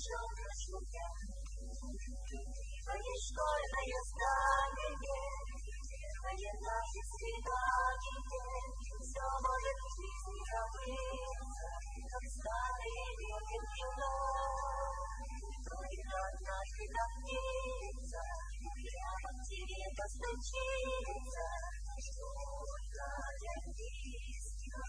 Твоей школьное здание, твои наши свидания, все может в жизни забыться, как старые реки вино. Но и однажды напиться, прямо к тебе постучиться, что-то близко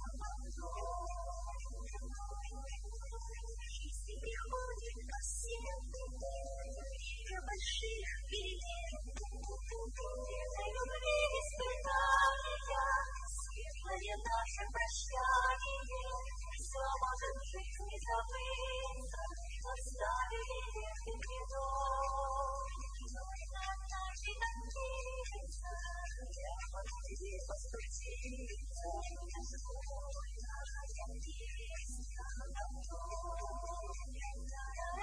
жизнь приходит ко всем для больших перемен, для любви испытания, светлое наше прощание, все может в жизни забыться, оставили ветхим вином. Но и однажды напиться, прямо к тебе постучиться, что-то близко.